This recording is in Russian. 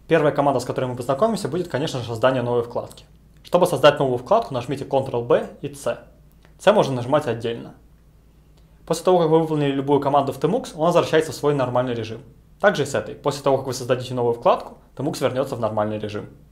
Первая команда, с которой мы познакомимся, будет, конечно же, создание новой вкладки. Чтобы создать новую вкладку, нажмите Ctrl-B и C. C можно нажимать отдельно. После того, как вы выполнили любую команду в Tmux, он возвращается в свой нормальный режим. Также и с этой. После того, как вы создадите новую вкладку, Tmux вернется в нормальный режим.